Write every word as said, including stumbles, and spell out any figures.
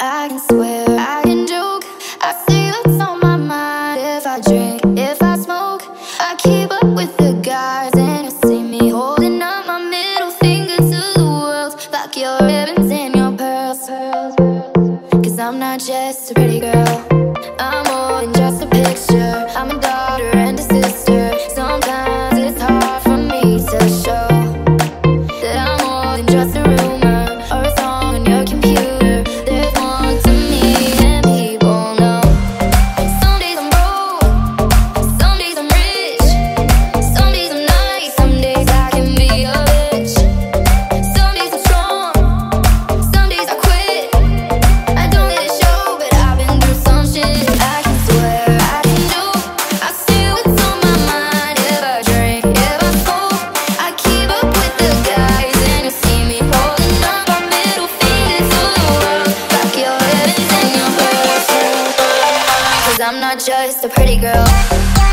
I can swear, I can joke. I see what's on my mind. If I drink, if I smoke, I keep up with the guys, and you see me holding up my middle finger to the world. Fuck your ribbons and your pearls, cause I'm not just a pretty girl. I'm more than just a picture. I'm a daughter and a sister. Sometimes it's hard for me to show that I'm more than just a rumor or a song on your computer. There's more to me than people know. Some days I'm broke, some days I'm rich, some days I'm nice, some days I can be a bitch. Some days I'm strong, some days I quit. I don't let it show, but I've been through some shit. I can swear, I can joke. I see what's on my mind. If I drink, if I smoke, I keep up with the guys, and you see me holding up our middle finger to the world. Fuck your ribbons and your pearls, cause I'm not just a pretty girl.